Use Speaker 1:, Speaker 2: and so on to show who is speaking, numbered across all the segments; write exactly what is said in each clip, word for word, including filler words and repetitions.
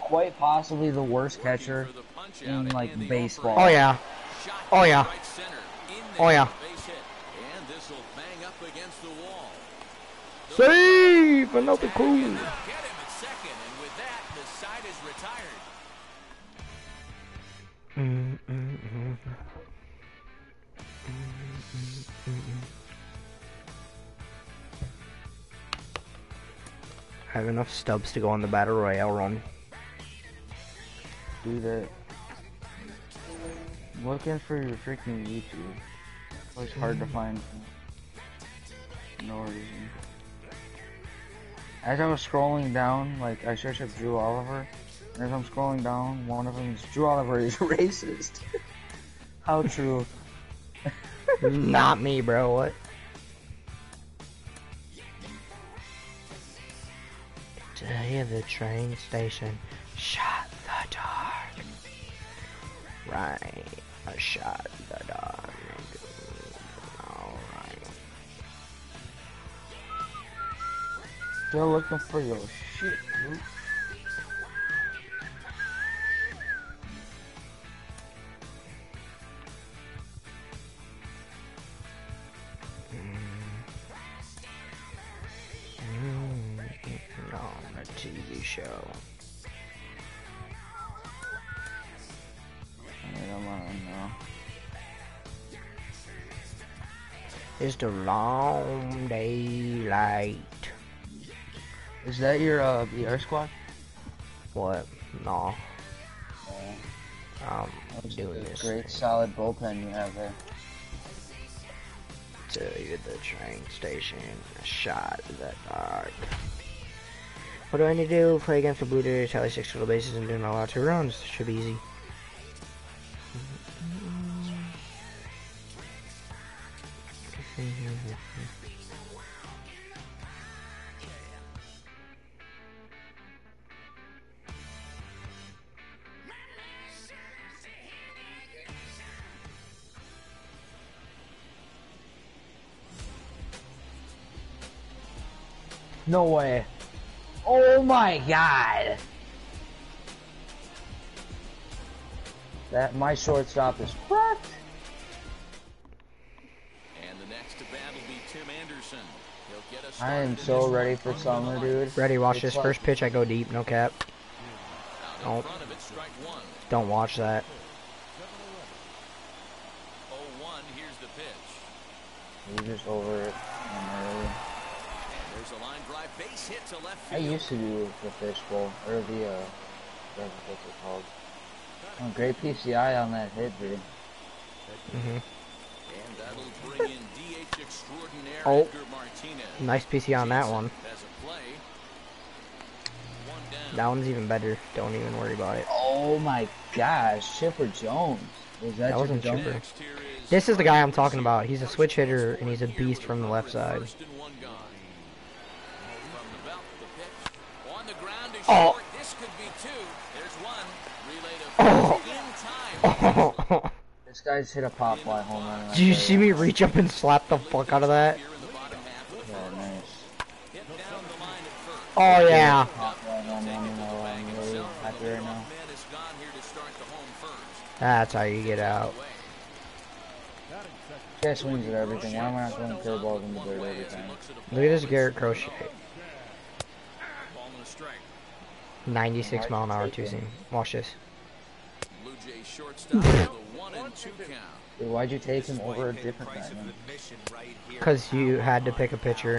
Speaker 1: quite possibly the worst catcher in like baseball.
Speaker 2: Oh yeah. Oh yeah. Oh yeah. Save another cool. Mm, mm, mm, mm. I have enough stubs to go on the Battle Royale run.
Speaker 1: Do that. I'm looking for your freaking YouTube. It's hard to find. No reason. As I was scrolling down, like I searched up Drew Oliver, and as I'm scrolling down, one of them is Drew Oliver is racist. How true.
Speaker 2: Not me, bro. What? Day of the train station. Shut the dark. Right. I shot the dark. Alright.
Speaker 1: Still looking for your shit, dude.
Speaker 2: T V show.
Speaker 1: I don't want to know.
Speaker 2: It's the long daylight.
Speaker 1: Is that your uh B R squad?
Speaker 2: What? No.
Speaker 1: Oh.
Speaker 2: Um, I'm doing this.
Speaker 1: Great solid bullpen you have there.
Speaker 2: To you the train station. Shot the dark. What do I need to do? Play against the Blue Jays, tally six total bases, and do not allow two runs. Should be easy.
Speaker 1: No way. Oh my god. That my shortstop is fucked.
Speaker 3: And the next to bat will be Tim Anderson. He'll get us
Speaker 1: I am so ready for summer, dude.
Speaker 2: Ready, watch
Speaker 1: It's
Speaker 2: this
Speaker 1: like...
Speaker 2: first pitch. I go deep, no cap. Don't, don't watch that.
Speaker 3: oh one, here's the pitch.
Speaker 1: He's just over it.
Speaker 3: There's a line drive base hit to left
Speaker 1: I
Speaker 3: field.
Speaker 1: used to do the fishbowl, or the, uh, what's it called. Oh, great P C I on that hit, dude.
Speaker 2: Mm-hmm.
Speaker 3: And that'll bring in D H extraordinaire
Speaker 2: Oh,
Speaker 3: Edgar Martinez.
Speaker 2: nice P C on that one.
Speaker 3: As a play. One down.
Speaker 2: That one's even better. Don't even worry about it.
Speaker 1: Oh my gosh, Chipper Jones. Was that,
Speaker 2: That wasn't
Speaker 1: Chipper Jones?
Speaker 2: Chipper.
Speaker 3: Next here is
Speaker 2: This is the guy I'm talking about. He's a switch hitter, and he's a beast from the left side.
Speaker 3: first and one gone. From the belt, the pitch. On the ground is
Speaker 2: Oh.
Speaker 3: short. This could be two. There's one. Relay to first in time.
Speaker 2: Oh.
Speaker 1: This guy's hit a pop fly home run.
Speaker 2: Did you see me reach up and slap the fuck out of that?
Speaker 3: Here in the bottom half of the
Speaker 1: Yeah,
Speaker 3: first.
Speaker 1: nice.
Speaker 3: Hit down the line at first.
Speaker 2: Oh yeah.
Speaker 1: Pop fly home run, you know, I'm really happy right now.
Speaker 3: Man is gone here to start the home first.
Speaker 2: That's how you get out.
Speaker 1: This guy swings at everything. Why am I not throwing curveballs in the dirt every time?
Speaker 2: Look at this Garrett Crochet.
Speaker 3: Ball and a strike.
Speaker 2: ninety-six mile an hour two seam. Watch this.
Speaker 3: Blue Jays shortstop with a one and two count.
Speaker 1: Dude, why'd you take him over a different guy, man?
Speaker 2: Because you had to pick a pitcher.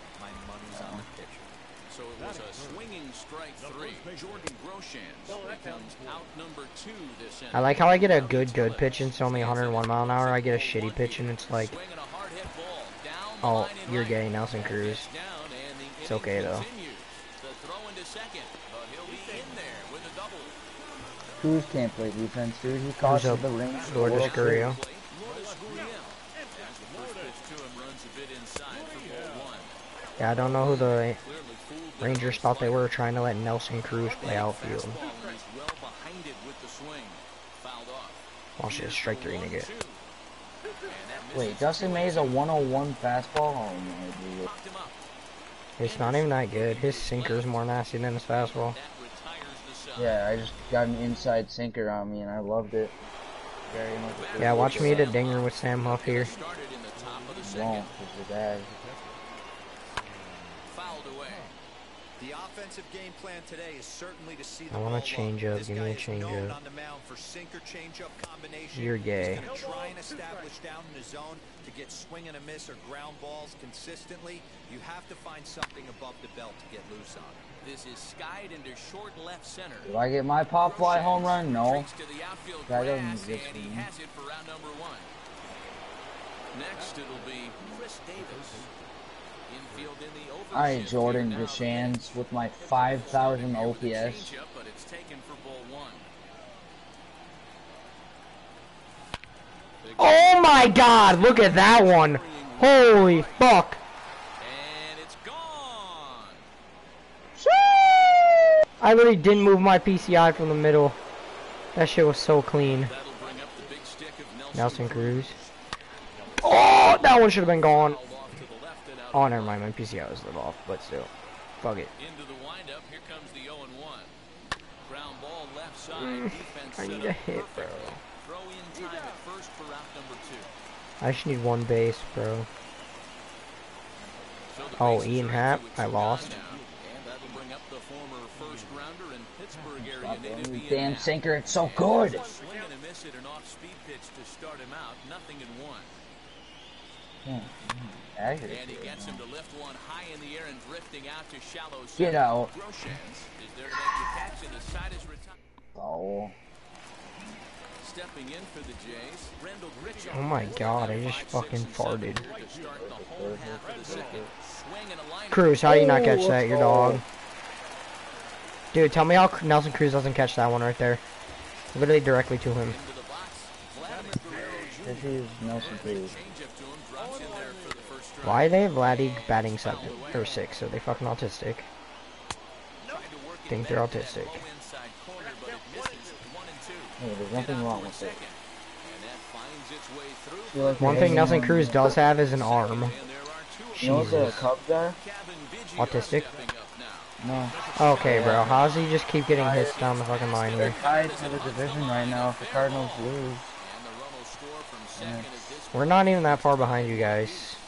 Speaker 3: So it was a swinging strike three. Jordan Groshans becomes out number two this inning.
Speaker 2: I like how I get a good, good pitch and it's only one hundred one mile an hour. I get a shitty pitch and it's like,
Speaker 3: Swinging a hard hit ball down the
Speaker 2: oh,
Speaker 3: line in
Speaker 2: you're
Speaker 3: right.
Speaker 2: gay, Nelson Cruz.
Speaker 3: Down, and the
Speaker 2: It's okay,
Speaker 3: inning
Speaker 2: though.
Speaker 3: continues. The throw into second, but he'll be in there with a double.
Speaker 1: Cruz can't play defense, dude. He cost
Speaker 2: Who's
Speaker 1: us the
Speaker 2: up?
Speaker 1: ring.
Speaker 2: Lourdes Gurriel.
Speaker 3: Lourdes Gurriel. As the first pitch to him runs a bit inside for ball one.
Speaker 2: Yeah, I don't know who the
Speaker 3: Clearly fooled the
Speaker 2: Rangers thought they were trying to let Nelson Cruz play outfield.
Speaker 3: fastball and is well behind it with the swing. Fouled off.
Speaker 2: Watch this, strike three, nigga.
Speaker 1: Wait, Dustin May's a one oh one fastball? Oh my dude.
Speaker 2: It's not even that good. His sinker's more nasty than his fastball.
Speaker 3: That retires the side.
Speaker 1: Yeah, I just got an inside sinker on me and I loved it. Very much.
Speaker 2: Yeah, watch me hit a dinger with Sam Huff here.
Speaker 3: Started in the top of the
Speaker 1: You
Speaker 3: second.
Speaker 1: won't, because your dad.
Speaker 3: Fouled away.
Speaker 4: The offensive game plan today is certainly to see the
Speaker 2: I want
Speaker 4: ball
Speaker 2: a change
Speaker 4: up.
Speaker 2: up.
Speaker 4: This
Speaker 2: Give me
Speaker 4: guy
Speaker 2: a
Speaker 4: is
Speaker 2: change
Speaker 4: known
Speaker 2: up.
Speaker 4: on the mound for sinker change up combination.
Speaker 2: You're gay.
Speaker 4: He's going to try and establish down in the zone to get swing and a miss or ground balls consistently. You have to find something above the belt to get loose on.
Speaker 3: This is skied into short left center.
Speaker 1: Do I get my pop fly home run? No.
Speaker 3: Streaks to the outfield
Speaker 1: That doesn't
Speaker 3: grass,
Speaker 1: exist
Speaker 3: and
Speaker 1: for
Speaker 3: he
Speaker 1: me.
Speaker 3: has it for round number one. Next, it'll be Chris Davis. Infield in the overshift
Speaker 1: Alright, Jordan
Speaker 3: here now.
Speaker 1: Deshands with my five thousand O P S.
Speaker 3: Changeup, but it's taken for ball one.
Speaker 2: Oh my god, look at that one. Holy fuck.
Speaker 3: And it's gone.
Speaker 2: I literally didn't move my P C I from the middle. That shit was so clean.
Speaker 3: That'll bring up the big stick of Nelson,
Speaker 2: Nelson Cruz. Oh, that one should have been gone.
Speaker 3: Fouled off to the left and out
Speaker 2: Oh,
Speaker 3: of
Speaker 2: never
Speaker 3: play.
Speaker 2: mind. My P C I was lit off, but still. Fuck it.
Speaker 3: Into the windup, here comes the oh and one. Ground ball left side.
Speaker 2: Mm,
Speaker 3: Defense
Speaker 2: I
Speaker 3: set
Speaker 2: need
Speaker 3: up
Speaker 2: a hit, bro.
Speaker 3: perfectly. Throw in time at first for route number two.
Speaker 2: I just need one base, bro.
Speaker 3: So the
Speaker 2: Oh,
Speaker 3: bases
Speaker 2: Ian
Speaker 3: are
Speaker 2: Happ,
Speaker 3: into it,
Speaker 2: I
Speaker 3: two
Speaker 2: lost.
Speaker 3: down now. And that'll bring up the former first rounder and Pittsburgh area
Speaker 1: Stop
Speaker 3: native
Speaker 1: it.
Speaker 3: Ian
Speaker 1: Damn
Speaker 3: Happ.
Speaker 1: sinker, it's so good.
Speaker 3: Swing and a miss at an off-speed pitch to start him out. Nothing in one.
Speaker 1: Yeah,
Speaker 3: And he
Speaker 1: accurate.
Speaker 3: gets him to lift one high in the air and drifting out to shallow
Speaker 1: Get
Speaker 3: center.
Speaker 1: out.
Speaker 3: Groshans is there to make the catch, and the side is retired.
Speaker 1: Oh.
Speaker 3: Stepping in for the Jays, Rendell Gritchell.
Speaker 2: Oh my god, I just
Speaker 3: Five, six,
Speaker 2: fucking
Speaker 3: and seven
Speaker 2: farted.
Speaker 3: here to start the home half of the second. Swing and a line.
Speaker 2: Cruz, how do you not catch
Speaker 1: Oh,
Speaker 2: that? Your
Speaker 1: let's go.
Speaker 2: dog. Dude, tell me how Nelson Cruz doesn't catch that one right there. Literally directly to him.
Speaker 3: Into the box. Vladimir Guerrero Junior
Speaker 1: This is Nelson Cruz.
Speaker 3: Changeup to him, drops in there for the first strike.
Speaker 2: Why are they Vladdy batting seven or six? Are they fucking autistic?
Speaker 3: Tried to work it
Speaker 2: Think they're
Speaker 3: back to that
Speaker 2: autistic.
Speaker 3: low inside corner, but it misses. One and two.
Speaker 1: Hey, there's
Speaker 3: Hit
Speaker 1: nothing
Speaker 3: out
Speaker 1: wrong
Speaker 3: toward
Speaker 1: with it.
Speaker 3: second. And that finds its way through.
Speaker 1: Feel like
Speaker 2: One
Speaker 1: the
Speaker 2: thing Nelson
Speaker 1: Asian-
Speaker 2: Cruz does have is an arm.
Speaker 3: And there are two
Speaker 1: You know what the
Speaker 2: Jesus.
Speaker 1: Cubs are?
Speaker 3: Kevin Biggio
Speaker 2: Autistic?
Speaker 3: stepping up now.
Speaker 1: No.
Speaker 2: Okay, bro. How does he just keep getting hits down the fucking line
Speaker 1: They're
Speaker 2: here?
Speaker 1: tied for the division right now if the Cardinals lose.
Speaker 3: And the run will score from second as this
Speaker 2: We're not even that far behind you guys.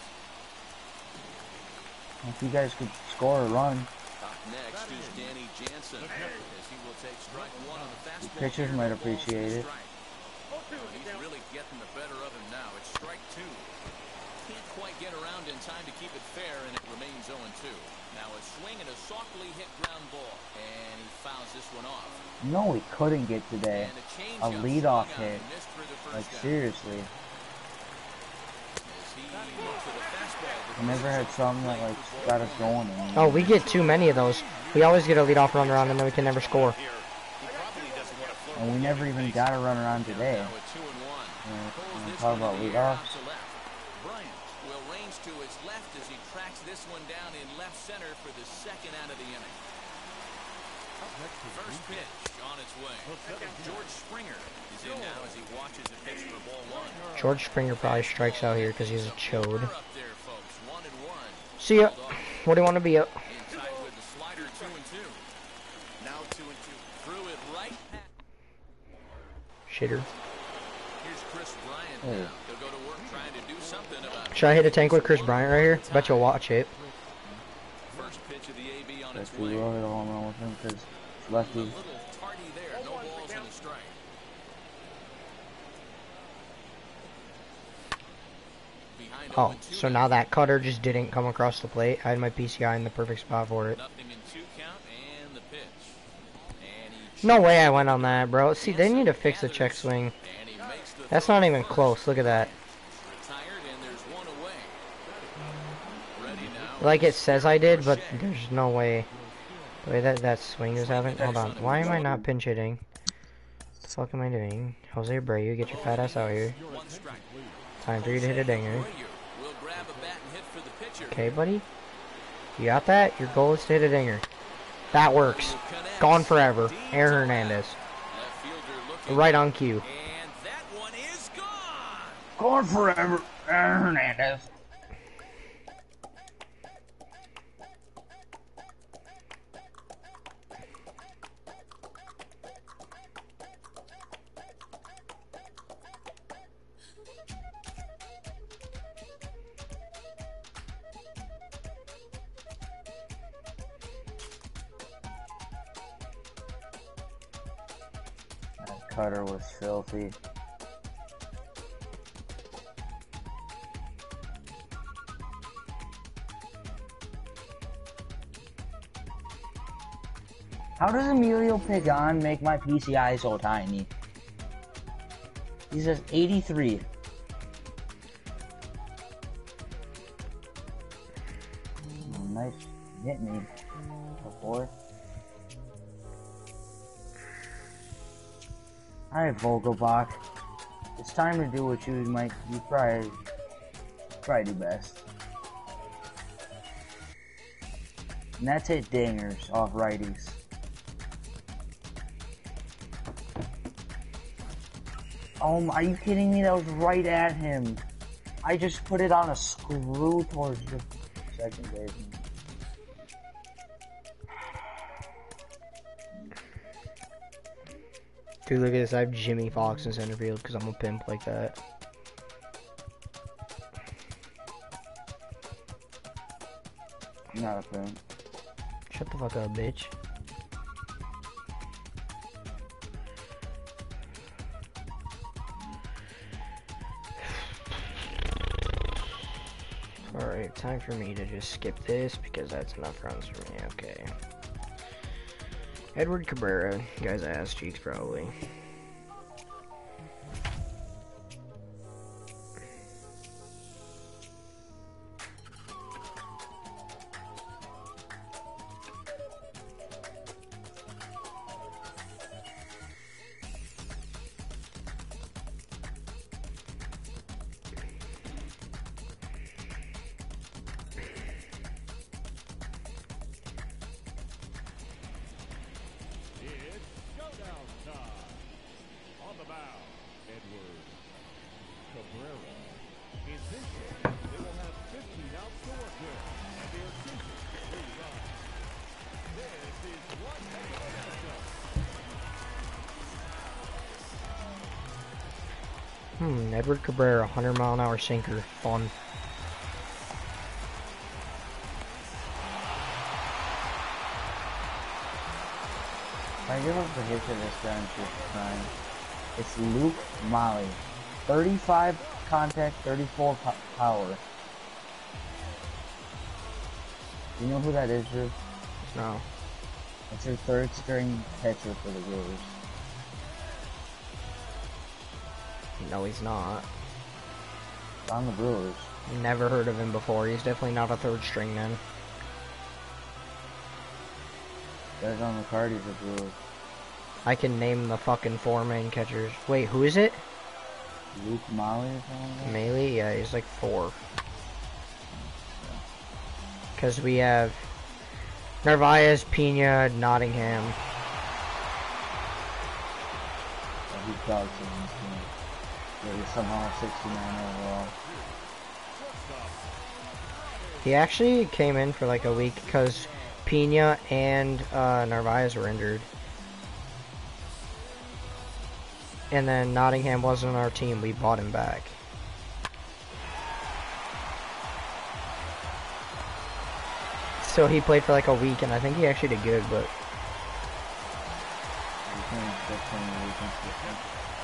Speaker 1: If you guys could score a run,
Speaker 3: up next is Danny Jansen as he will take strike one on the fastball.
Speaker 1: pitchers might appreciate it.
Speaker 3: He's really getting the better of him now. It's strike two. Can't quite get around in time to keep it fair, and it remains oh and two. Now a swing and a softly hit ground ball, and he fouls this one off.
Speaker 1: No, he couldn't get today.
Speaker 3: And a change
Speaker 1: A
Speaker 3: up,
Speaker 1: leadoff
Speaker 3: swung out
Speaker 1: hit.
Speaker 3: and missed for the first
Speaker 1: Like,
Speaker 3: down.
Speaker 1: seriously.
Speaker 3: As he looked for the fastball, but
Speaker 1: I never had something that, like, got us going. And
Speaker 2: Oh, we get too many of those. We always get a leadoff run around and then we can never score.
Speaker 1: And we never even got a run around today.
Speaker 3: now a two and one.
Speaker 1: Uh,
Speaker 3: Pulls
Speaker 1: when we
Speaker 3: this
Speaker 1: talk
Speaker 3: one
Speaker 1: about
Speaker 3: in the air out
Speaker 1: leadoffs.
Speaker 3: to left. Bryant will range to his left as he tracks this one down in left center for the second out of the inning. First pitch on its way. George Springer is in now as he watches the pitch for ball one.
Speaker 2: George Springer probably strikes out here because he's a chode.
Speaker 3: We're up there, folks. One and one.
Speaker 2: See ya. What do you want to be up?
Speaker 3: Inside with the slider, two and two. Now two and two. Threw it right past.
Speaker 2: Shitter.
Speaker 3: Here's Chris Bryant
Speaker 1: Hey.
Speaker 3: now. He'll go to work trying to do something about it.
Speaker 2: Should I hit a tank with Chris Bryant right here? Bet you'll watch it.
Speaker 3: First pitch of the A B on its
Speaker 1: If we
Speaker 3: way.
Speaker 1: will hit a home run with him because
Speaker 3: A
Speaker 1: lefty.
Speaker 3: little tardy there. No balls and a strike. Behind
Speaker 2: Oh,
Speaker 3: oh and two
Speaker 2: so now that cutter just didn't come across the plate. I had my P C I in the perfect spot for it.
Speaker 3: Nothing in two count and the pitch. And he
Speaker 2: No way I went on that, bro. See, they need to fix the check swing.
Speaker 3: and he makes the
Speaker 2: That's
Speaker 3: throw
Speaker 2: not even
Speaker 3: first.
Speaker 2: close. Look at that.
Speaker 3: Retired and there's one away. Ready now.
Speaker 2: Like it says I did, but there's no way. The way that that swing is happening. Hold on. Why am I not pinch hitting? What the fuck am I doing? Jose Abreu, get your fat ass out here.
Speaker 3: One strike.
Speaker 2: Time for you to hit a dinger.
Speaker 3: Abreu will grab a bat and hit for the pitcher.
Speaker 2: Okay, buddy? You got that? Your goal is to hit a dinger. That works. Gone forever. Aaron Hernandez.
Speaker 3: Left fielder looking.
Speaker 2: Right on cue.
Speaker 3: And that one is gone.
Speaker 1: Going forever, Aaron Hernandez. cutter was filthy. How does Emilio Pagan make my P C I so tiny? He says eighty-three. Oh, nice hit me before. Alright, Vogelbach. It's time to do what you might you probably probably do best. And that's it, dingers off righties. Oh, are you kidding me? That was right at him. I just put it on a screw towards the second baseman.
Speaker 2: Dude, look at this. I have Jimmy Fox in center field because I'm a pimp like that.
Speaker 1: I'm not a fan.
Speaker 2: Shut the fuck up, bitch. Alright, time for me to just skip this because that's enough runs for me. Okay. Edward Cabrera. Guy's ass cheeks, probably. Hmm, Edward Cabrera, one hundred mile an hour sinker. Fun.
Speaker 1: I give up the hit to this guy in fifth time. It's Luke Molly. thirty-five contact, thirty-four po power. You know who that is, Drew?
Speaker 2: No.
Speaker 1: It's your third string pitcher for the Brewers.
Speaker 2: No, he's not.
Speaker 1: It's on the Brewers.
Speaker 2: Never heard of him before. He's definitely not a third string then.
Speaker 1: Guys on the card, he's a Brewer.
Speaker 2: I can name the fucking four main catchers. Wait, who is it?
Speaker 1: Luke Molly or something like that?
Speaker 2: Melee? Yeah, he's like four. Because we have Narvaez, Pena, Nottingham.
Speaker 1: Oh, he's probably in this game. But he's somehow sixty-nine overall.
Speaker 2: He actually came in for like a week because Pena and uh, Narvaez were injured. And then Nottingham wasn't on our team. We bought him back. So he played for like a week, and I think he actually did good, but...
Speaker 1: You can't expect him to be consistent.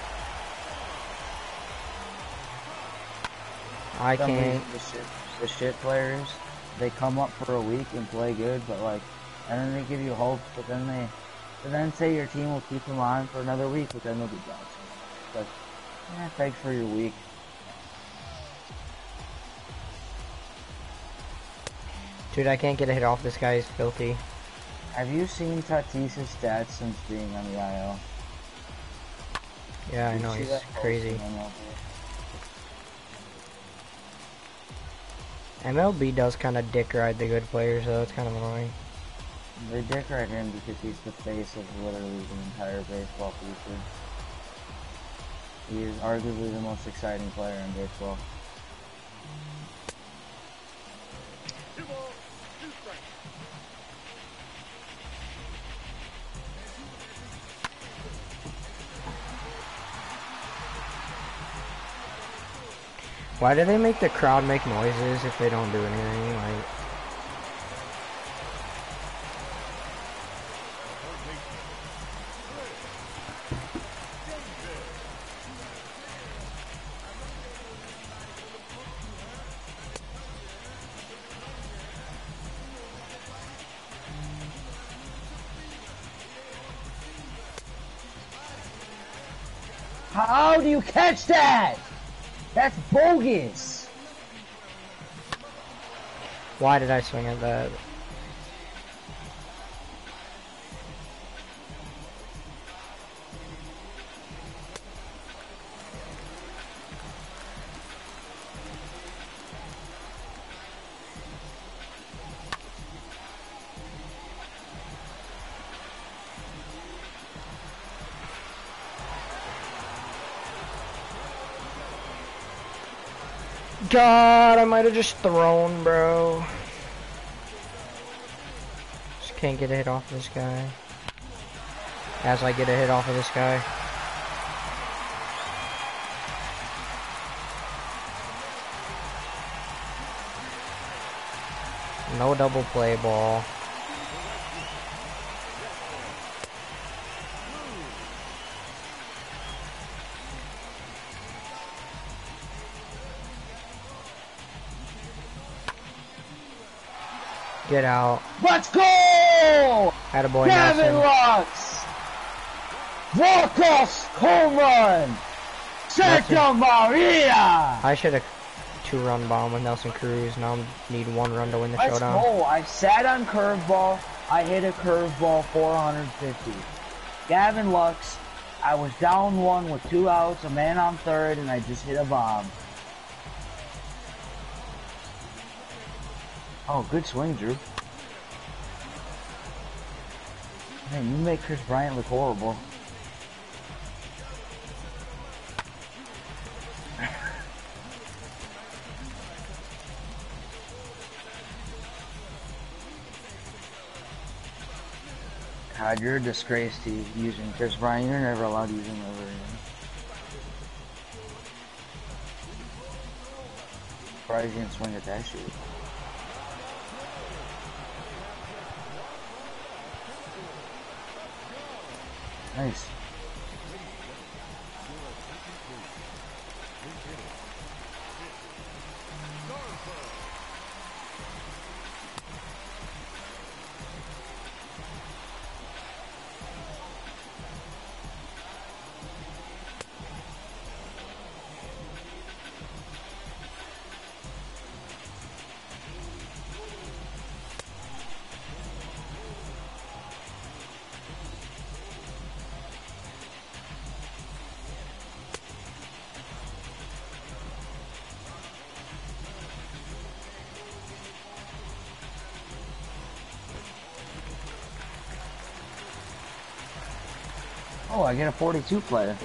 Speaker 2: I
Speaker 1: Some
Speaker 2: can't...
Speaker 1: reason The shit, the shit players, they come up for a week and play good, but like, and then they give you hope, but then they, but then say your team will keep them on for another week, but then they'll be gone. Like, yeah, thanks for your week.
Speaker 2: Dude, I can't get a hit off. This guy is filthy.
Speaker 1: Have you seen Tatis's stats since being on the I L?
Speaker 2: Yeah, I
Speaker 1: Did you
Speaker 2: know,
Speaker 1: see
Speaker 2: he's
Speaker 1: that post
Speaker 2: crazy.
Speaker 1: in M L B?
Speaker 2: M L B does kind of dick ride the good players, though. It's kind of annoying.
Speaker 1: They dick right him because he's the face of literally the entire baseball future. He is arguably the most exciting player in baseball.
Speaker 2: Why do they make the crowd make noises if they don't do anything? Like,
Speaker 1: How do you catch that? That's bogus.
Speaker 2: Why did I swing at that? God, I might have just thrown, bro. Just can't get a hit off of this guy. As I get a hit off of this guy. No double play ball. Get out.
Speaker 1: Let's go!
Speaker 2: Attaboy,
Speaker 1: Gavin
Speaker 2: Nelson.
Speaker 1: Lux! Walk-off home run! Santa Maria!
Speaker 2: I should have two-run bomb with Nelson Cruz. Now I need one run to win the
Speaker 1: Let's
Speaker 2: showdown.
Speaker 1: go. I sat on curveball. I hit a curveball four hundred fifty. Gavin Lux, I was down one with two outs, a man on third, and I just hit a bomb. Oh, good swing, Drew. Man, you make Chris Bryant look horrible. God, you're a disgrace to using Chris Bryant. You're never allowed to use him ever again. Surprised you didn't swing at that shit. Nice. Oh, I get a forty-two player.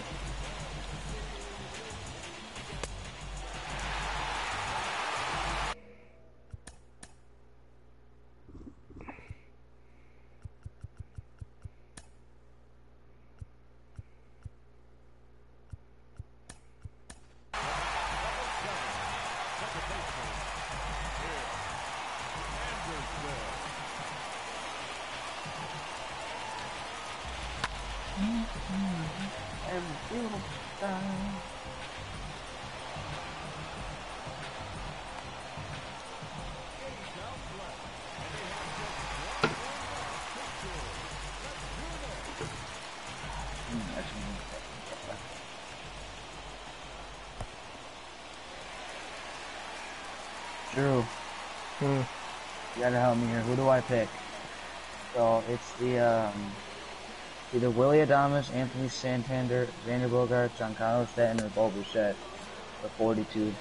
Speaker 1: Drew,
Speaker 2: Hmm.
Speaker 1: you gotta help me here. Who do I pick? So it's the um, either Willie Adames, Anthony Santander, Xander Bogaerts, Giancarlo Stanton, or Bo Bichette for forty-two.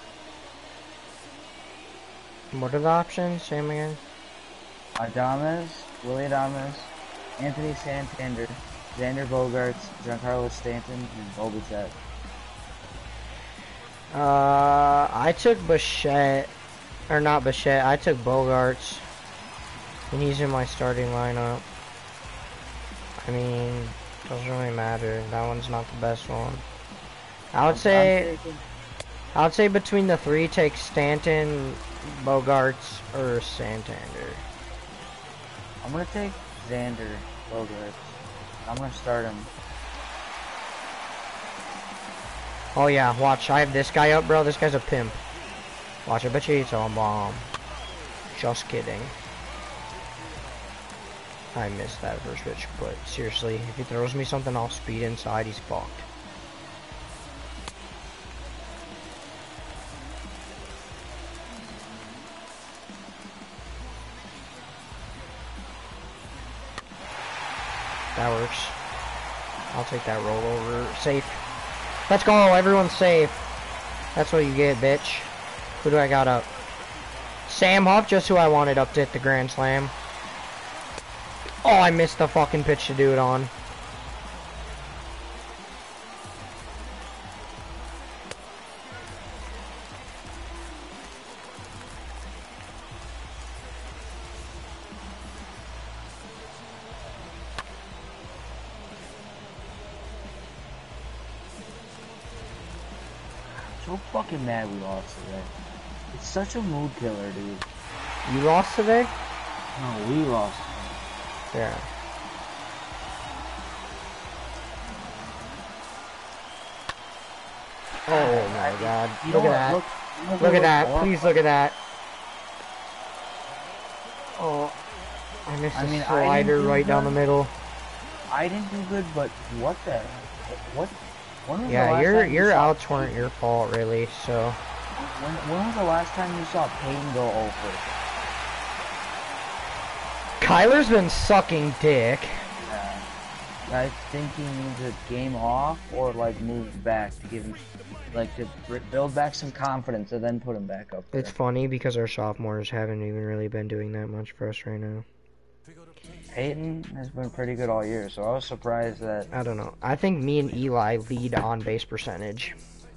Speaker 2: What are the options? Say them again.
Speaker 1: Adames, Willie Adames, Anthony Santander, Xander Bogaerts, Giancarlo Stanton, and Bo Bichette.
Speaker 2: Uh, I took Bichette, or not Bichette. I took Bogarts, and he's in my starting lineup. I mean, doesn't really matter. That one's not the best one. I would say, I would say between the three, take Stanton, Bogarts, or Santander.
Speaker 1: I'm gonna take Xander Bogaerts. I'm gonna start him.
Speaker 2: Oh yeah, watch. I have this guy up, bro. This guy's a pimp. Watch, I bet you he's on bomb. Just kidding. I missed that first pitch, but seriously, if he throws me something off speed inside, he's fucked. That works. I'll take that rollover. Safe. Let's go. Everyone's safe. That's what you get, bitch. Who do I got up? Sam Huff, just who I wanted up to hit the Grand Slam. Oh, I missed the fucking pitch to do it on.
Speaker 1: So fucking mad we lost today. It's such a mood killer, dude.
Speaker 2: You lost today?
Speaker 1: No, we lost.
Speaker 2: Yeah. Oh my god.
Speaker 1: You
Speaker 2: Look
Speaker 1: know
Speaker 2: at that.
Speaker 1: what? Look,
Speaker 2: Look at that.
Speaker 1: horrible.
Speaker 2: Please look at that. Oh. I missed
Speaker 1: I
Speaker 2: a
Speaker 1: mean, I
Speaker 2: slider
Speaker 1: didn't do
Speaker 2: right down the
Speaker 1: good.
Speaker 2: middle.
Speaker 1: I didn't do good, but what the? What? When was the
Speaker 2: Yeah,
Speaker 1: last
Speaker 2: your
Speaker 1: time you
Speaker 2: your
Speaker 1: saw
Speaker 2: outs weren't your fault really, so
Speaker 1: When, when was the last time you saw Payne go over?
Speaker 2: Kyler's been sucking dick.
Speaker 1: Yeah. I think he needs a game off or like move back to give him, like to br- build back some confidence and then put him back up there.
Speaker 2: It's funny because our sophomores haven't even really been doing that much for us right now.
Speaker 1: Peyton has been pretty good all year, so I was surprised that.
Speaker 2: I don't know. I think me and Eli lead on base percentage.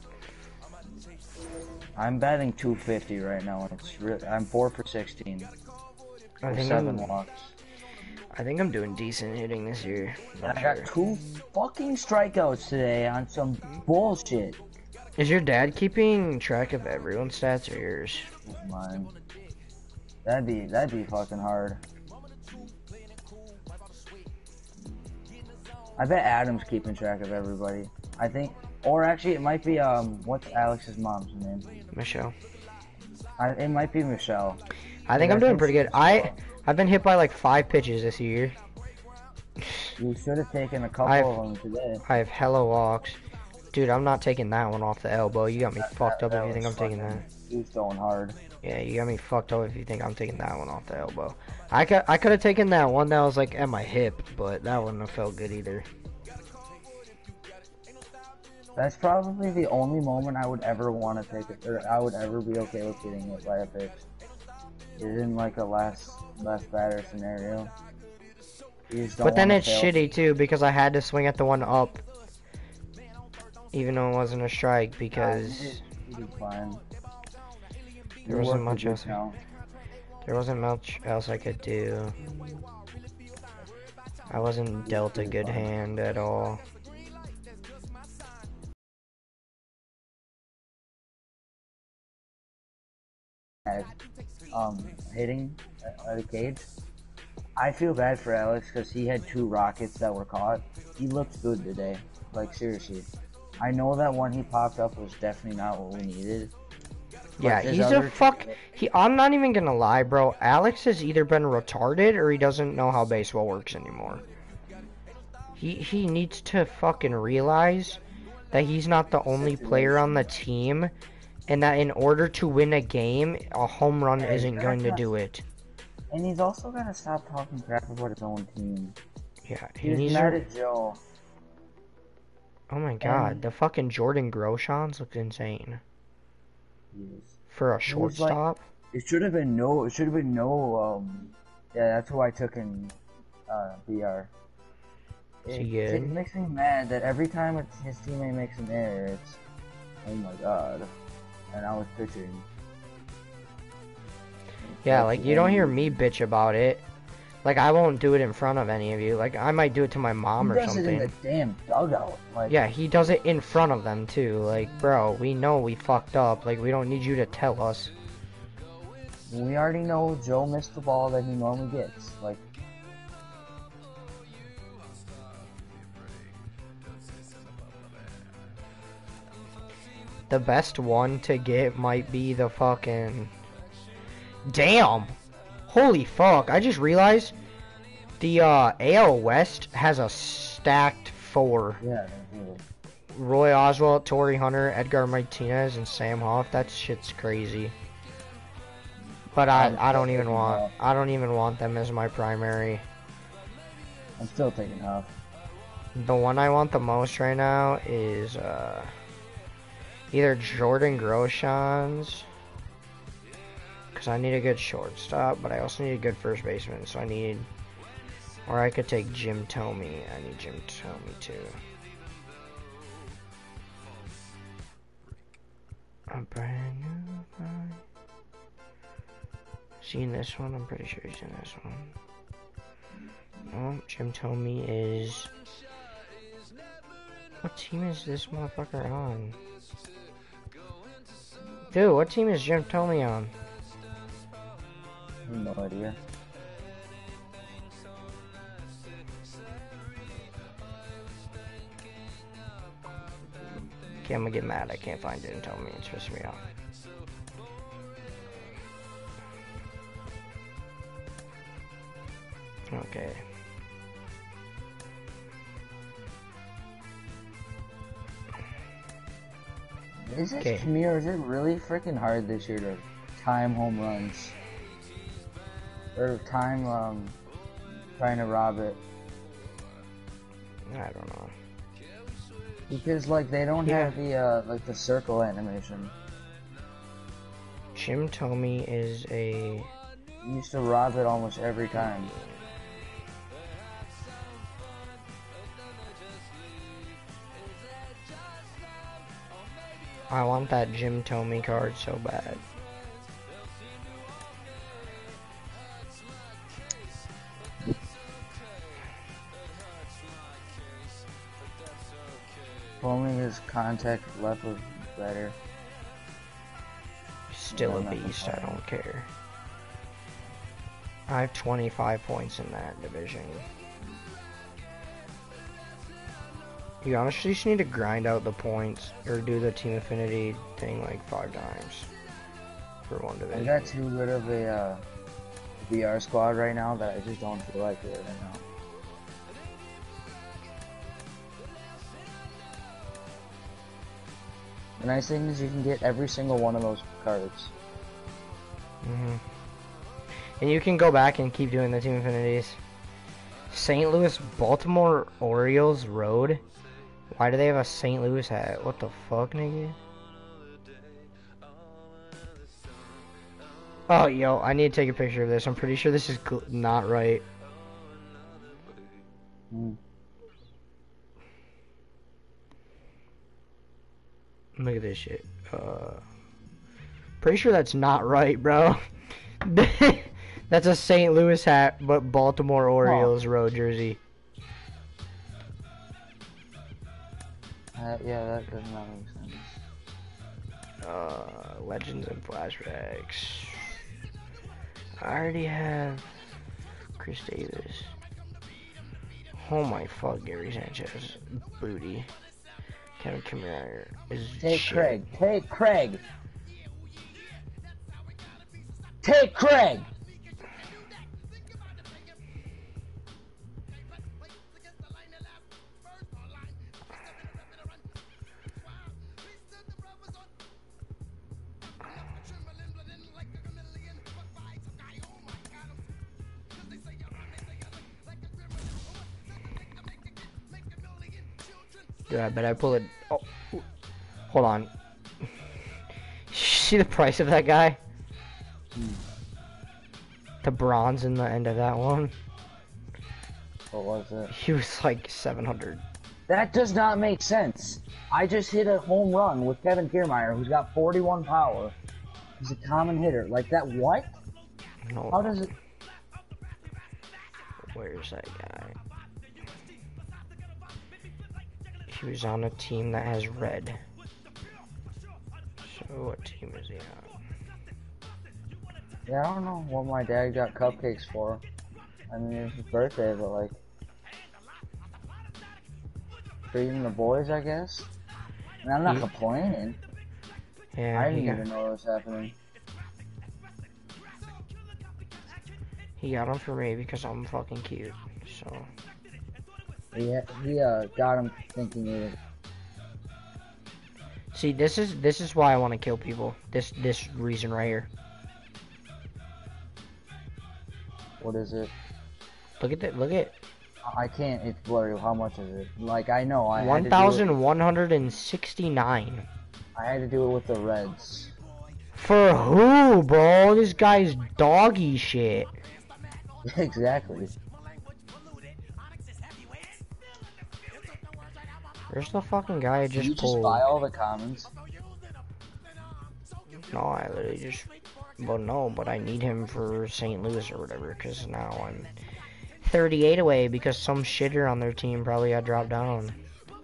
Speaker 1: I'm batting two fifty right now, and it's re- I'm four for sixteen.
Speaker 2: I
Speaker 1: With
Speaker 2: think
Speaker 1: seven
Speaker 2: I'm,
Speaker 1: walks.
Speaker 2: I think I'm doing decent hitting this year. Not
Speaker 1: I got
Speaker 2: sure.
Speaker 1: two fucking strikeouts today on some bullshit.
Speaker 2: Is your dad keeping track of everyone's stats or yours?
Speaker 1: Mine. That'd be that'd be fucking hard. I bet Adam's keeping track of everybody. I think, or actually, it might be um, what's Alex's mom's name?
Speaker 2: Michelle.
Speaker 1: I, it might be Michelle.
Speaker 2: I think
Speaker 1: Yeah,
Speaker 2: I'm
Speaker 1: I
Speaker 2: doing
Speaker 1: think
Speaker 2: pretty good.
Speaker 1: she's
Speaker 2: I
Speaker 1: well.
Speaker 2: I've been hit by like five pitches this year.
Speaker 1: You should have taken a couple
Speaker 2: I've-
Speaker 1: of them today.
Speaker 2: I have hella walks. Dude, I'm not taking that one off the elbow. You got me fucked up
Speaker 1: That
Speaker 2: if you think I'm
Speaker 1: was
Speaker 2: taking
Speaker 1: fucking-
Speaker 2: that.
Speaker 1: He was going hard.
Speaker 2: Yeah, you got me fucked up if you think I'm taking that one off the elbow. I could I could have taken that one that was like at my hip, but that wouldn't have felt good either.
Speaker 1: That's probably the only moment I would ever want to take it, or I would ever be okay with getting hit by a pitch. Is in like a last last batter scenario. You just don't
Speaker 2: But then
Speaker 1: wanna
Speaker 2: it's
Speaker 1: fail.
Speaker 2: shitty too because I had to swing at the one up, even though it wasn't a strike because
Speaker 1: You did fine.
Speaker 2: there
Speaker 1: You
Speaker 2: wasn't
Speaker 1: worked
Speaker 2: much
Speaker 1: a good
Speaker 2: else.
Speaker 1: count.
Speaker 2: There wasn't much else I could do. I wasn't dealt a good hand at all.
Speaker 1: At, um, hitting at, at a cage. I feel bad for Alex because he had two rockets that were caught. He looked good today. Like, seriously. I know that one he popped up was definitely not what we needed. but
Speaker 2: Yeah,
Speaker 1: his
Speaker 2: he's a
Speaker 1: other
Speaker 2: fuck.
Speaker 1: two-
Speaker 2: He. I'm not even gonna lie, bro. Alex has either been retarded or he doesn't know how baseball works anymore. He he needs to fucking realize that he's not the only player on the team, and that in order to win a game, a home run
Speaker 1: Yeah,
Speaker 2: isn't
Speaker 1: he's
Speaker 2: going to
Speaker 1: gotta-
Speaker 2: do it.
Speaker 1: And he's also got to stop talking crap about his own team.
Speaker 2: Yeah, he
Speaker 1: He's
Speaker 2: needs
Speaker 1: mad
Speaker 2: to.
Speaker 1: at Joe.
Speaker 2: Oh my god,
Speaker 1: and-
Speaker 2: the fucking Jordan Groshans looked insane
Speaker 1: Yes.
Speaker 2: for a
Speaker 1: He was like-
Speaker 2: shortstop.
Speaker 1: It should have been no. It should have been no. Um, yeah, that's who I took in uh, B R.
Speaker 2: Is
Speaker 1: It,
Speaker 2: he good?
Speaker 1: it makes me mad that every time it's, his teammate makes an error, it's oh my god. And I was pitching.
Speaker 2: Yeah,
Speaker 1: That's
Speaker 2: like
Speaker 1: the
Speaker 2: you don't
Speaker 1: only-
Speaker 2: hear me bitch about it. Like I won't do it in front of any of you. Like I might do it to my mom
Speaker 1: He
Speaker 2: or
Speaker 1: does it in
Speaker 2: something.
Speaker 1: the damn dugout. Like,
Speaker 2: Yeah, he does it in front of them too. Like, bro, we know we fucked up. Like, we don't need you to tell us.
Speaker 1: we already know Joe missed the ball that he normally gets. Like,
Speaker 2: The best one to get might be the fucking... Damn! Holy fuck, I just realized the uh, A L West has a stacked four.
Speaker 1: yeah, they do.
Speaker 2: Roy Oswalt, Torrey Hunter, Edgar Martinez, and Sam Hoff. That shit's crazy. But I,
Speaker 1: I'm
Speaker 2: I don't
Speaker 1: so
Speaker 2: even
Speaker 1: fucking
Speaker 2: want
Speaker 1: off.
Speaker 2: I don't even want them as my primary.
Speaker 1: I'm still taking Huff.
Speaker 2: The one I want the most right now is uh, either Jordan Groshans, because I need a good shortstop, but I also need a good first baseman, so I need, or I could take Jim Thome. I need Jim Thome too. A brand new guy. Seen this one? I'm pretty sure he's in this one. Oh, Jim Thome is... What team is this motherfucker on? Dude, what team is Jim Thome on?
Speaker 1: No idea.
Speaker 2: Okay, I'm gonna get mad. I can't find Jim Thome. It's pissing me off. Okay.
Speaker 1: Is it,
Speaker 2: Okay.
Speaker 1: Kamir, is it really freaking hard this year to time home runs? Or time, um, trying to rob it?
Speaker 2: I don't know.
Speaker 1: Because, like, they don't
Speaker 2: Yeah.
Speaker 1: have the, uh, like, the circle animation.
Speaker 2: Jim Thome is a...
Speaker 1: You used to rob it almost every time.
Speaker 2: I want that Jim Thome card so bad.
Speaker 1: If only his contact left was better.
Speaker 2: Still
Speaker 1: Yeah,
Speaker 2: a
Speaker 1: I'm not
Speaker 2: beast, I
Speaker 1: complaining.
Speaker 2: don't care. I have twenty-five points in that division. You honestly just need to grind out the points, or do the team affinity thing like five times for one
Speaker 1: I
Speaker 2: division.
Speaker 1: got too good of a, uh, V R squad right now that I just don't feel like it right now. The nice thing is you can get every single one of those cards.
Speaker 2: hmm And you can go back and keep doing the team affinities. Saint Louis Baltimore Orioles Road. Why do they have a Saint Louis hat? What the fuck, nigga? Oh, yo, I need to take a picture of this. I'm pretty sure this is gl- not right.
Speaker 1: Mm.
Speaker 2: Look at this shit. Uh, pretty sure that's not right, bro. That's a Saint Louis hat, but Baltimore Orioles road jersey.
Speaker 1: Uh, yeah, that does not make sense.
Speaker 2: Uh, Legends and Flashbacks. I already have Chris Davis. Oh my fuck, Gary Sanchez. Booty. Kevin Kamara is
Speaker 1: Take
Speaker 2: shit.
Speaker 1: Craig. Take Craig. Take Craig.
Speaker 2: Dude, I bet I pull it. Oh, hold on. See the price of that guy? The bronze in the end of that one.
Speaker 1: What was it?
Speaker 2: He was like seven hundred.
Speaker 1: That does not make sense. I just hit a home run with Kevin Kiermaier, who's got forty-one power. He's a common hitter. Like that, what?
Speaker 2: No.
Speaker 1: How does it...
Speaker 2: Where's that guy? He was on a team that has red. So what team is he on?
Speaker 1: Yeah, I don't know what my dad got cupcakes for. I mean, it's his birthday, but like... treating the boys, I guess? And I'm not
Speaker 2: He-
Speaker 1: complaining.
Speaker 2: Yeah,
Speaker 1: I
Speaker 2: he
Speaker 1: didn't
Speaker 2: got,
Speaker 1: even know what was happening.
Speaker 2: he got him for me because I'm fucking cute. So
Speaker 1: He, he uh, got him thinking he was...
Speaker 2: see, this is this is why I want to kill people. This this reason right here.
Speaker 1: What is it?
Speaker 2: Look at that. Look at
Speaker 1: I can't. It's blurry. How much is it? Like I know I had
Speaker 2: One
Speaker 1: to do it.
Speaker 2: thousand one hundred and sixty-nine.
Speaker 1: I had to do it with the Reds.
Speaker 2: For who, bro? This guy's doggy shit.
Speaker 1: Exactly.
Speaker 2: Where's the fucking guy I
Speaker 1: Did
Speaker 2: just
Speaker 1: you
Speaker 2: pulled?
Speaker 1: just buy all the commons?
Speaker 2: No, I literally just. Well, no, but I need him for Saint Louis or whatever, because now I'm thirty-eight away because some shitter on their team probably got dropped down.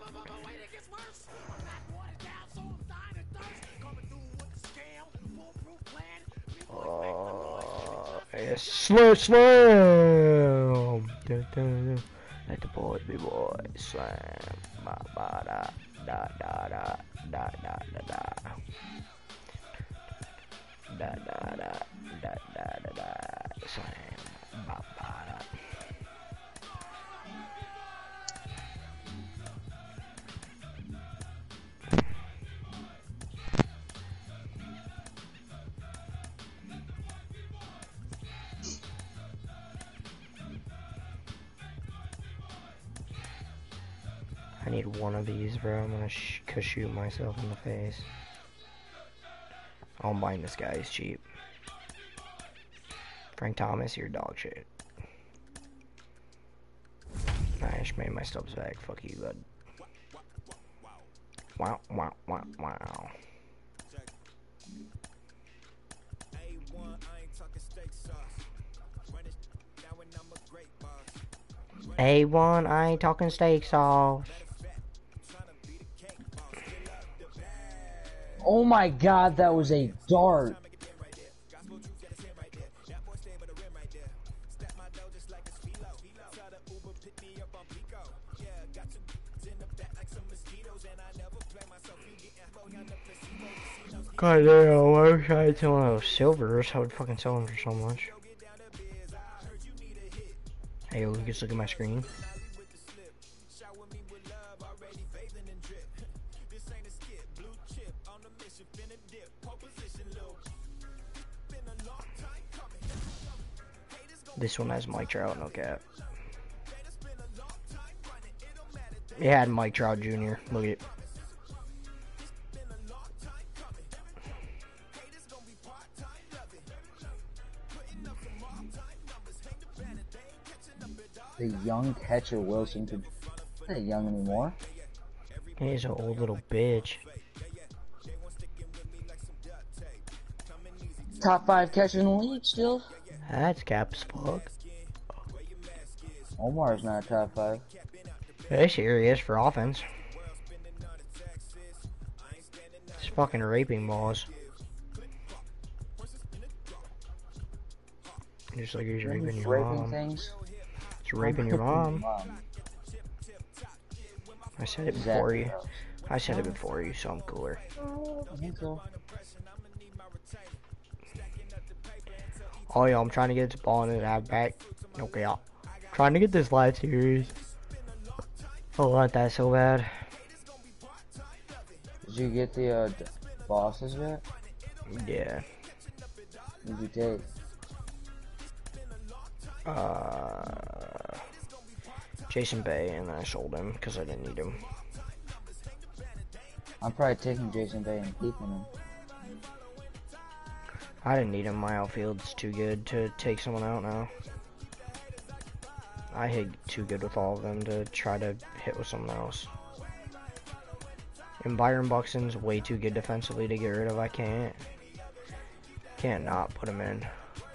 Speaker 2: Uh, yes, slow, slow. Dun, dun, dun. Let the boys be boys. Slam. Ba, ba, da, da, da, da, da, da, da, da. Da da da da da da da slam ba ba da. I need one of these, bro. I'm gonna sh shoot myself in the face. I'm buying this guy, he's cheap. Frank Thomas, you're dog shit. I just made my stubs back. Fuck you, bud. Wow, wow, wow, wow. A one, I ain't talking steak sauce.
Speaker 1: Oh my god, that was a dart.
Speaker 2: God damn, I wish I had some of those silvers. I would fucking sell them for so much. Hey, Lucas, look at my screen. This one has Mike Trout, no cap. It had Mike Trout Junior Look at it.
Speaker 1: The young catcher Wilson could not young anymore.
Speaker 2: He's an old little bitch.
Speaker 1: Top five catcher in the league still.
Speaker 2: That's cap as fuck.
Speaker 1: Omar's not top five.
Speaker 2: This here he is for offense. It's fucking raping balls. Just like he's raping
Speaker 1: He's
Speaker 2: your
Speaker 1: raping
Speaker 2: mom.
Speaker 1: things.
Speaker 2: It's raping your mom. I said it before you. I said it before you, so I'm cooler.
Speaker 1: I think so.
Speaker 2: Oh yeah, I'm trying to get this ball in his half back. Okay, I'm trying to get this live series. I want that so bad.
Speaker 1: Did you get the uh, bosses yet?
Speaker 2: Yeah.
Speaker 1: What did you take?
Speaker 2: Uh, Jason Bay, and I sold him because I didn't need him.
Speaker 1: I'm probably taking Jason Bay and keeping him.
Speaker 2: I didn't need him. My outfield's too good to take someone out now. I hit too good with all of them to try to hit with someone else. And Byron Buxton's way too good defensively to get rid of. I can't. Can't not put him in.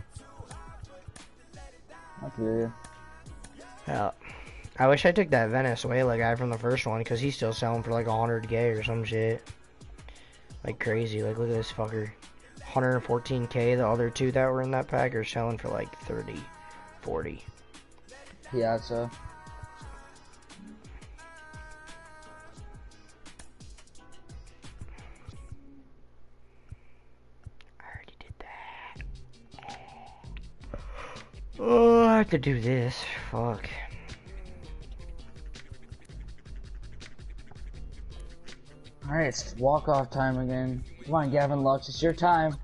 Speaker 1: I feel you.
Speaker 2: Yeah. I wish I took that Venezuela guy from the first one because he's still selling for like one hundred K or some shit. Like crazy. Like look at this fucker. one hundred fourteen K. The other two that were in that pack are selling for like thirty, forty.
Speaker 1: Piazza.
Speaker 2: I already did that. Oh, I have to do this. Fuck.
Speaker 1: Alright, it's walk-off time again. Come on, Gavin Lux, it's your time.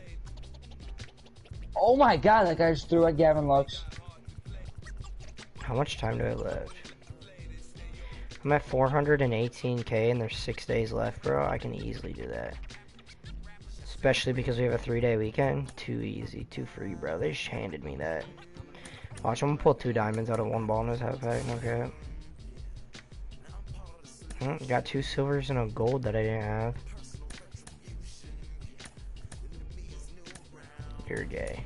Speaker 1: Oh my god, that guy just threw at Gavin Lux.
Speaker 2: How much time do I have left? I'm at four hundred eighteen K and there's six days left, bro. I can easily do that. Especially because we have a three-day weekend. Too easy, too free, bro. They just handed me that. Watch, I'm gonna pull two diamonds out of one ball in this half pack. Okay. Hmm, got two silvers and a gold that I didn't have. You're gay.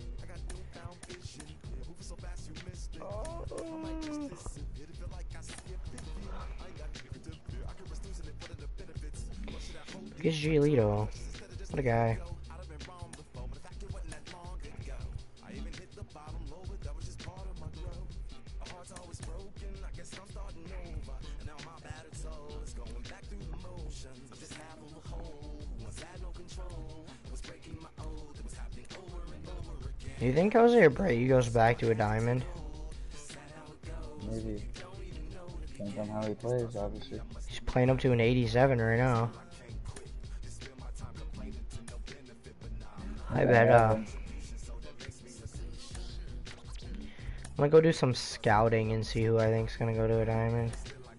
Speaker 2: Look at Giolito. What a guy. Do you think Jose Abreu goes back to a diamond?
Speaker 1: Maybe. Depends on how he plays, obviously.
Speaker 2: He's playing up to an eighty-seven right now. I bet, uh... I'm gonna go do some scouting and see who I think's gonna go to a diamond.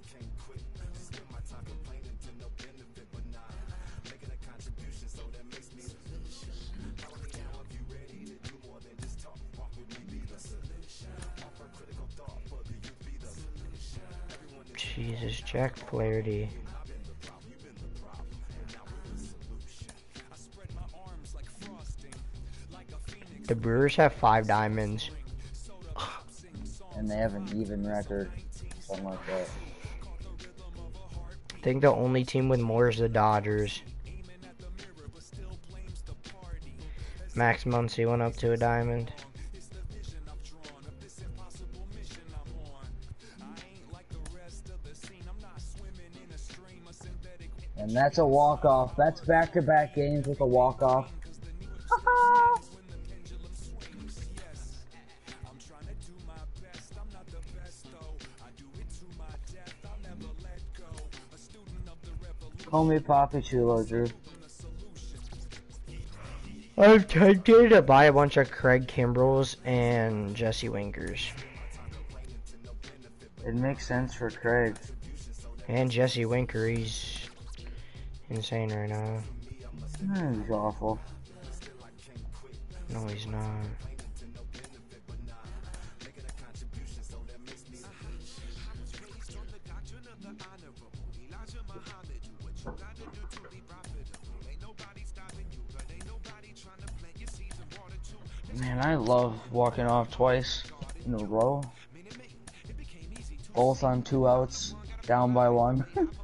Speaker 2: Jesus, Jack Flaherty. The Brewers have five diamonds.
Speaker 1: And they have an even record. Something like that.
Speaker 2: I think the only team with more is the Dodgers. Max Muncy went up to a diamond.
Speaker 1: And that's a walk-off. That's back-to-back games with a walk-off. Call me Papi Chulo, Drew.
Speaker 2: I'm tempted to buy a bunch of Craig Kimbrels and Jesse Winkers.
Speaker 1: It makes sense for Craig.
Speaker 2: And Jesse Winker, he's insane right now.
Speaker 1: Mm, he's awful.
Speaker 2: No, he's not.
Speaker 1: Man, I love walking off twice in a row. Both on two outs, down by one.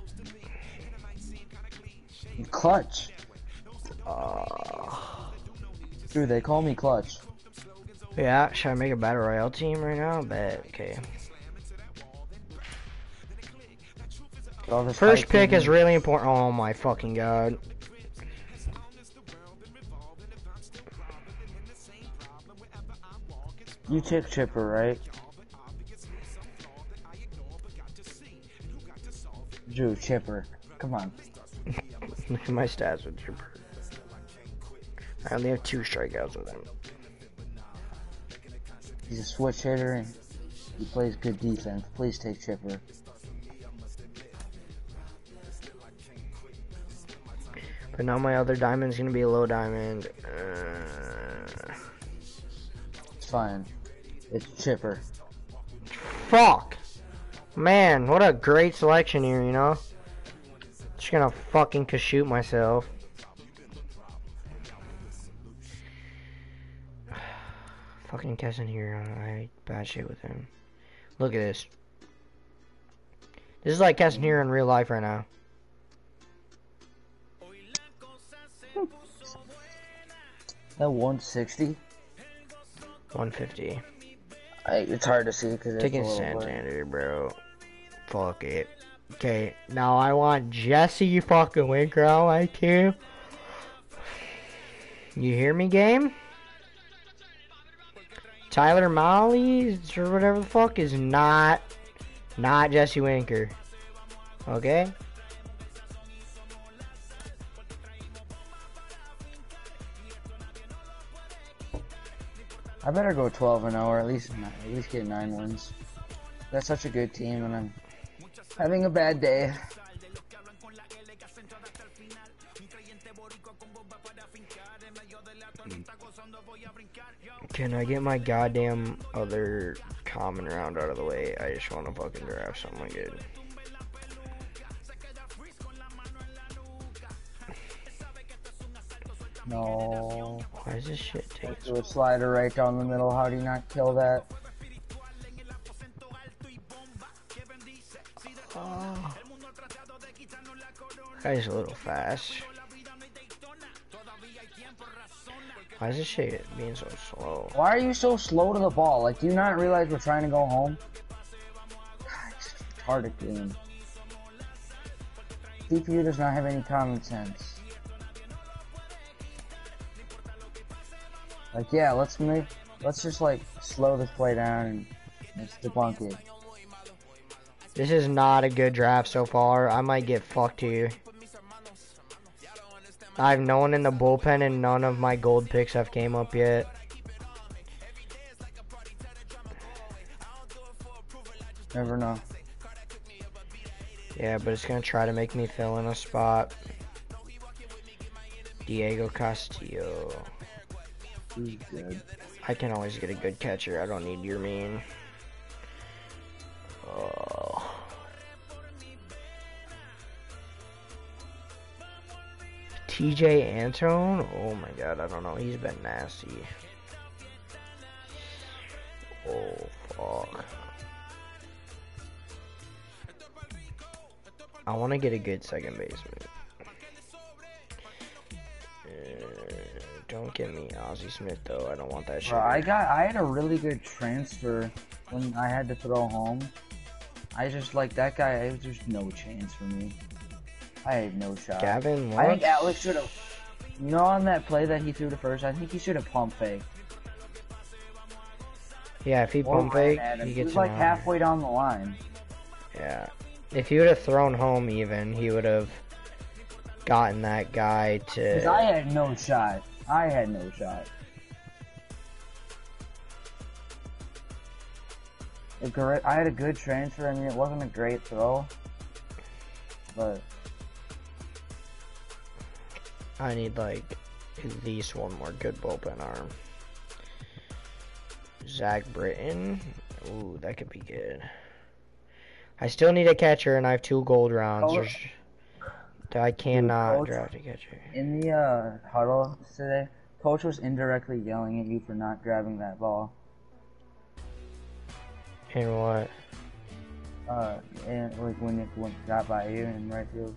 Speaker 1: Clutch. Uh, Dude, they call me Clutch.
Speaker 2: Yeah, should I make a Battle Royale team right now? Bet, okay. First pick is really important. Oh my fucking god.
Speaker 1: You took Chipper, right? Drew, Chipper. Come on.
Speaker 2: Look at my stats with Chipper. I only have two strikeouts with him.
Speaker 1: He's a switch hitter and he plays good defense. Please take Chipper.
Speaker 2: But now my other diamond's gonna be a low diamond. Uh...
Speaker 1: It's fine. It's Chipper.
Speaker 2: Fuck! Man, what a great selection here, you know? Just gonna fucking shoot myself. Fucking Kesson here, I bad shit with him. Look at this. This is like Kesson here in real life right now.
Speaker 1: That one sixty?
Speaker 2: one fifty.
Speaker 1: I, it's hard to see because it's
Speaker 2: Taking Santander, bro. Fuck it. Okay, now I want Jesse fucking Winker on my team. You hear me, game? Tyler Molly or whatever the fuck is not, not Jesse Winker. Okay?
Speaker 1: I better go twelve and oh or at least at least get nine wins. That's such a good team, and I'm having a bad day.
Speaker 2: Can I get my goddamn other common round out of the way? I just want to fucking draft something good.
Speaker 1: No.
Speaker 2: Why is this shit take
Speaker 1: Do a slider right down the middle. How do you not kill that?
Speaker 2: Oh. Guy's a little fast. Why is this shit being so slow?
Speaker 1: Why are you so slow to the ball? Like, do you not realize we're trying to go home? God, it's a retarded game. C P U does not have any common sense. Like, yeah, let's make, let's just like slow this play down and let's debunk it.
Speaker 2: This is not a good draft so far. I might get fucked here. I have no one in the bullpen and none of my gold picks have came up yet.
Speaker 1: Never know.
Speaker 2: Yeah, but it's gonna try to make me fill in a spot. Diego Castillo.
Speaker 1: He's good.
Speaker 2: I can always get a good catcher. I don't need your mean. Oh. T J Antone? Oh my god, I don't know. He's been nasty. Oh, fuck. I want to get a good second baseman. Uh, don't give me Ozzie Smith, though. I don't want that shit.
Speaker 1: Bro, I got, I had a really good transfer when I had to throw home. I just, like, that guy, it was just no chance for me. I had no shot.
Speaker 2: Gavin Lux?
Speaker 1: I think Alex should have, you know, on that play that he threw to first, I think he should have pump fake.
Speaker 2: Yeah, if he
Speaker 1: Or
Speaker 2: pump
Speaker 1: ran
Speaker 2: fake,
Speaker 1: at him.
Speaker 2: he
Speaker 1: He
Speaker 2: gets
Speaker 1: was like
Speaker 2: an
Speaker 1: halfway down the line.
Speaker 2: Yeah. If he would have thrown home even, he would have gotten that guy to...
Speaker 1: Because I had no shot. I had no shot. A great, I had a good transfer. I mean, it wasn't a great throw. But...
Speaker 2: I need, like, at least one more good bullpen arm. Zach Britton. Ooh, that could be good. I still need a catcher, and I have two gold rounds.
Speaker 1: Oh.
Speaker 2: There's, I cannot
Speaker 1: Coach,
Speaker 2: draft a catcher.
Speaker 1: in the uh, huddle today, Coach was indirectly yelling at you for not grabbing that ball.
Speaker 2: In what?
Speaker 1: Uh, and like when it went got by you in right field.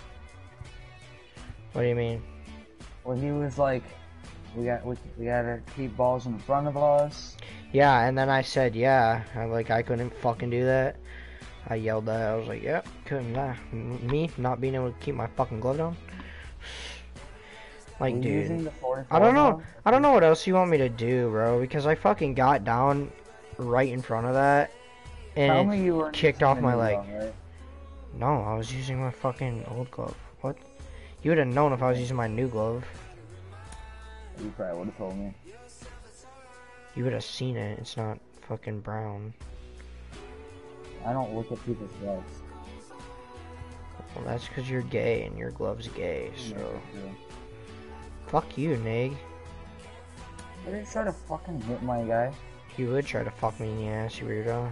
Speaker 2: What do you mean?
Speaker 1: Well, he was like, we got we, we gotta keep balls in front of us.
Speaker 2: Yeah, and then I said, yeah. I like I couldn't fucking do that. I yelled that. I was like, yep, couldn't that. Me not being able to keep my fucking glove down. Like,
Speaker 1: We're
Speaker 2: dude,
Speaker 1: using the
Speaker 2: I don't know.
Speaker 1: now?
Speaker 2: I don't know what else you want me to do, bro. Because I fucking got down right in front of that,
Speaker 1: Tell
Speaker 2: and
Speaker 1: me you were
Speaker 2: it kicked off my
Speaker 1: new
Speaker 2: leg.
Speaker 1: glove, right?
Speaker 2: No, I was using my fucking old glove. What? You would have known if I was using my new glove.
Speaker 1: You probably would have told me.
Speaker 2: You would have seen it. It's not fucking brown.
Speaker 1: I don't look at people's gloves.
Speaker 2: Well, that's because you're gay and your glove's gay, so...
Speaker 1: Yeah.
Speaker 2: Fuck you, Nig.
Speaker 1: I didn't try to fucking hit my guy.
Speaker 2: You would try to fuck me in the ass, you weirdo.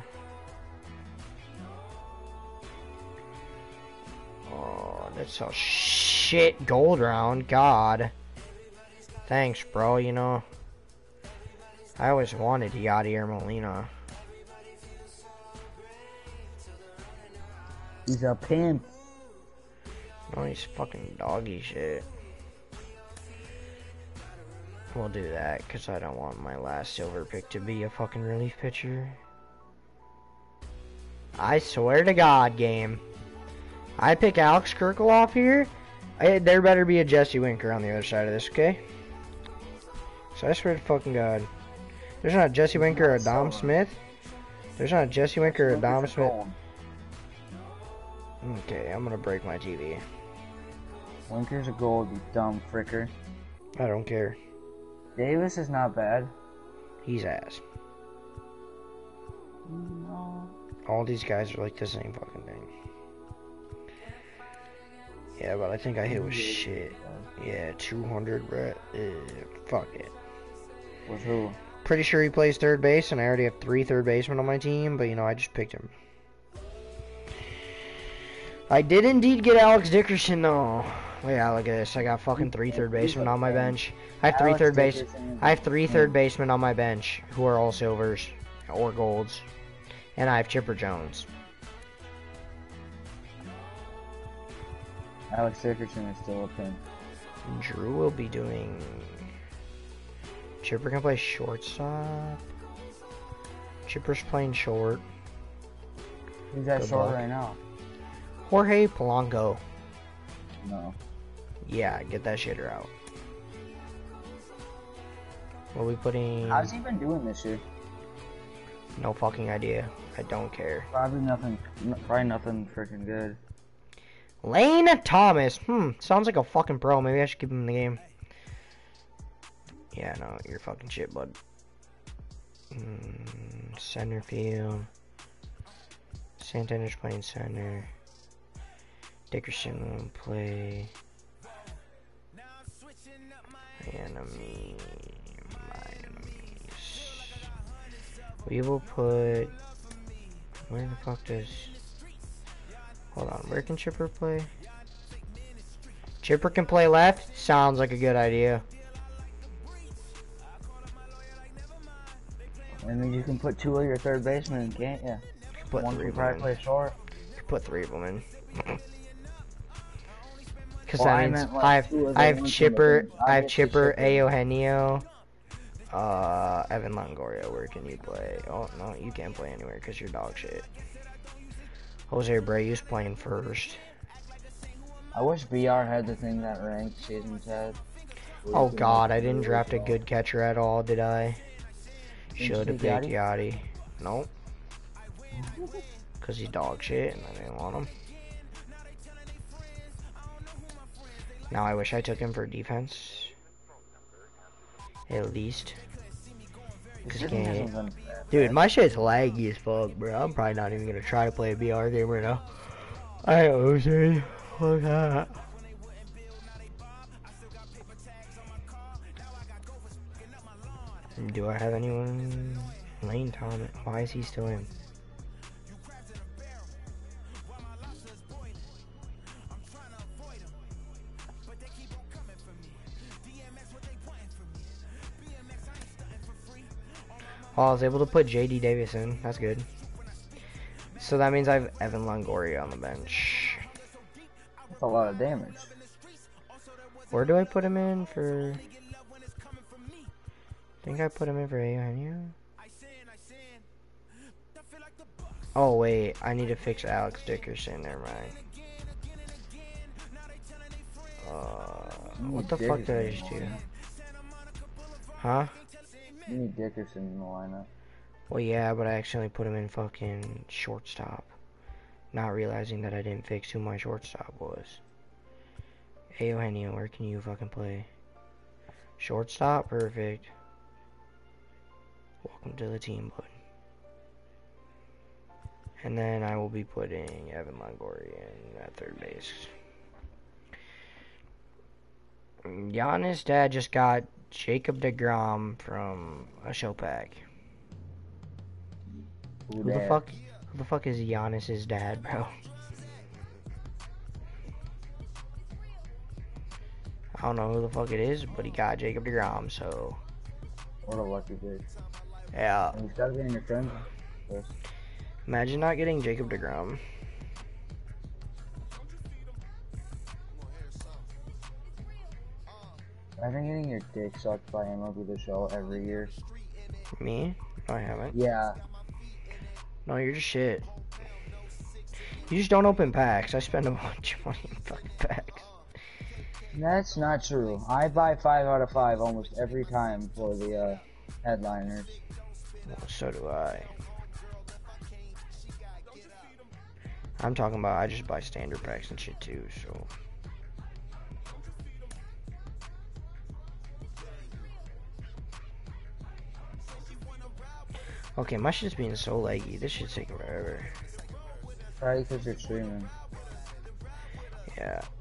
Speaker 2: Oh, that's a shit gold round. God. Thanks, bro, you know. I always wanted Yadier Molina.
Speaker 1: He's a pimp.
Speaker 2: No, he's fucking doggy shit. We'll do that, because I don't want my last silver pick to be a fucking relief pitcher. I swear to God, game. I pick Alex Kirkloff here. I, there better be a Jesse Winker on the other side of this, okay? So I swear to fucking God. There's not a Jesse Winker or a Dom Smith. There's not a Jesse Winker or a Dom Smith. Okay, I'm gonna break my T V.
Speaker 1: Winker's a gold, you dumb fricker.
Speaker 2: I don't care.
Speaker 1: Davis is not bad.
Speaker 2: He's ass.
Speaker 1: No.
Speaker 2: All these guys are like the same fucking thing. Yeah, but I think I hit with shit. Yeah, two hundred, bruh. Uh, fuck it.
Speaker 1: With who?
Speaker 2: Pretty sure he plays third base, and I already have three third basemen on my team, but you know, I just picked him. I did indeed get Alex Dickerson, though. Yeah, look at this. I got fucking three third basemen on my bench. I have three
Speaker 1: Alex
Speaker 2: third base.
Speaker 1: Dickerson.
Speaker 2: I have three third basemen on my bench who are all silvers or golds, and I have Chipper Jones.
Speaker 1: Alex Dickerson is still a pin.
Speaker 2: Drew will be doing. Chipper can play shortstop. Chipper's playing short.
Speaker 1: Who's that
Speaker 2: Good
Speaker 1: short
Speaker 2: luck.
Speaker 1: right now?
Speaker 2: Jorge Polanco.
Speaker 1: No.
Speaker 2: Yeah, get that shitter out. What are we putting?
Speaker 1: How's he been doing this year?
Speaker 2: No fucking idea. I don't care.
Speaker 1: Probably nothing. Probably nothing freaking good.
Speaker 2: Lane Thomas. Hmm. Sounds like a fucking pro. Maybe I should keep him in the game. Yeah, no, you're fucking shit, bud. Mm, center field. Santander's playing center. Dickerson will play. My enemy. My enemies. We will put. Where the fuck does. Hold on, where can Chipper play? Chipper can play left? Sounds like a good idea.
Speaker 1: I mean, you can put two of your third basemen, can't you?
Speaker 2: Put
Speaker 1: One
Speaker 2: three
Speaker 1: can
Speaker 2: of
Speaker 1: probably
Speaker 2: them in.
Speaker 1: play short.
Speaker 2: Put three of them in. Because
Speaker 1: Well, I
Speaker 2: that means
Speaker 1: meant, like,
Speaker 2: I have
Speaker 1: two of
Speaker 2: I
Speaker 1: them
Speaker 2: have
Speaker 1: into
Speaker 2: Chipper,
Speaker 1: the- I'll
Speaker 2: I have
Speaker 1: get to
Speaker 2: Chipper,
Speaker 1: Chipper.
Speaker 2: Eugenio, uh, Evan Longoria. Where can you play? Oh no, you can't play anywhere because you're dog shit. Jose Abreu's playing first.
Speaker 1: I wish B R had the thing that ranked seasons had. where
Speaker 2: Oh
Speaker 1: you can,
Speaker 2: god,
Speaker 1: like,
Speaker 2: I didn't
Speaker 1: really
Speaker 2: draft a
Speaker 1: go.
Speaker 2: good catcher at all, did I?
Speaker 1: Didn't
Speaker 2: Should
Speaker 1: you
Speaker 2: have
Speaker 1: take
Speaker 2: picked Yachty. Nope. Because he's dog shit and I didn't want him. Now I wish I took him for defense. At least.
Speaker 1: This
Speaker 2: Cause
Speaker 1: season
Speaker 2: can't-
Speaker 1: hasn't been fair.
Speaker 2: Dude, my shit's laggy as fuck, bro. I'm probably not even gonna try to play a B R game right now. I O C. Fuck that. Do I have anyone? Lane Thomas. Why is he still in? Oh, I was able to put J D Davis in. That's good. So that means I have Evan Longoria on the bench.
Speaker 1: That's a lot of damage.
Speaker 2: Where do I put him in for? I think I put him in for Eugenio. Oh wait, I need to fix Alex Dickerson. Never mind. Uh, what the fuck did I just do? Huh?
Speaker 1: You need Dickerson in the lineup.
Speaker 2: Well, yeah, but I accidentally put him in fucking shortstop. Not realizing that I didn't fix who my shortstop was. Hey, Eugenio, where can you fucking play? Shortstop? Perfect. Welcome to the team, bud. And then I will be putting Evan Longoria in at third base. Giannis' dad just got Jacob deGrom from a show pack.
Speaker 1: Who
Speaker 2: Who the
Speaker 1: dat?
Speaker 2: fuck? Who the fuck is Giannis's dad, bro? I don't know who the fuck it is, but he got Jacob deGrom, so
Speaker 1: What a lucky bitch.
Speaker 2: yeah.
Speaker 1: And he's gotta be in your friends. list.
Speaker 2: Imagine not getting Jacob deGrom.
Speaker 1: Imagine getting your dick sucked by M L B The Show every year.
Speaker 2: Me? No, I haven't.
Speaker 1: Yeah.
Speaker 2: No, you're just shit. You just don't open packs. I spend a bunch of money in fucking packs.
Speaker 1: That's not true. I buy five out of five almost every time for the uh, headliners.
Speaker 2: Well, so do I. I'm talking about I just buy standard packs and shit too, so. Okay, my shit's being so laggy. This shit's taking forever.
Speaker 1: Probably because you're streaming.
Speaker 2: Yeah.